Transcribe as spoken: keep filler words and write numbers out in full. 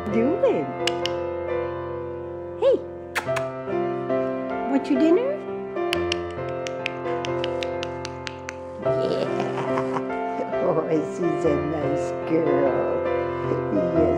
doing? Hey, want your dinner? Yeah. Oh, she's a nice girl. Yeah.